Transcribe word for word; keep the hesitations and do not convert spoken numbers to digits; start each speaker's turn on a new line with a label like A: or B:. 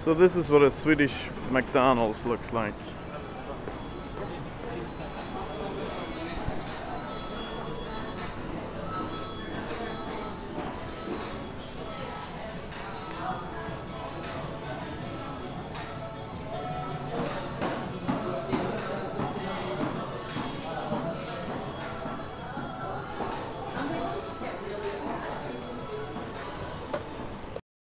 A: So this is what a Swedish McDonald's looks like.